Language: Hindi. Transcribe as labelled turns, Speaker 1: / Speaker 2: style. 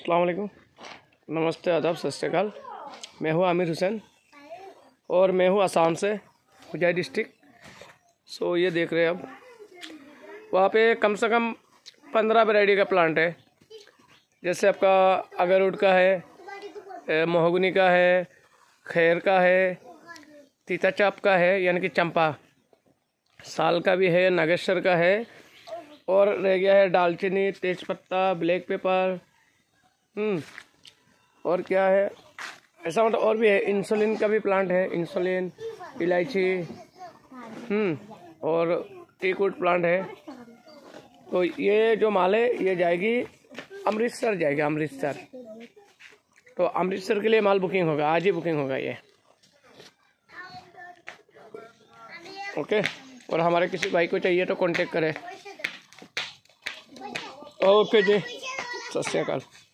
Speaker 1: अस्सलाम वालेकुम, नमस्ते, आदाब, सत श्री अकाल। मैं हूँ आमिर हुसैन और मैं हूँ आसाम से, हुजाई डिस्ट्रिक्ट। ये देख रहे हैं अब वहाँ पे कम से कम 15 वैरायटी का प्लांट है। जैसे आपका अगरवुड का है, महोगनी का है, खैर का है, तीताचाप का है यानी कि चंपा, साल का भी है, नागेश्वर का है, और रह गया है दालचीनी, तेज़पत्ता, ब्लैक पेपर, और क्या है ऐसा, मतलब और भी है। इंसुलिन का भी प्लांट है, इंसुलिन, इलायची, और टीकवुड प्लांट है। तो ये जो माल है ये जाएगी अमृतसर, जाएगा अमृतसर। तो अमृतसर के लिए माल बुकिंग होगा, आज ही बुकिंग होगा ये। ओके, और हमारे किसी भाई को चाहिए तो कांटेक्ट करें। ओके जी, सत श्री अकाल।